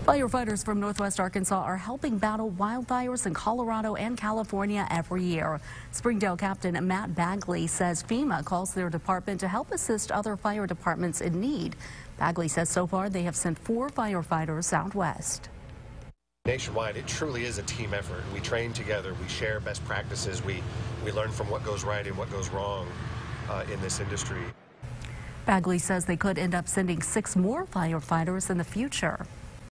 Firefighters from Northwest Arkansas are helping battle wildfires in Colorado and California every year. Springdale Captain Matt Bagley says FEMA calls their department to help assist other fire departments in need. Bagley says so far they have sent 4 firefighters out west. Nationwide, it truly is a team effort. We train together, we share best practices, we learn from what goes right and what goes wrong in this industry. Bagley says they could end up sending 6 more firefighters in the future.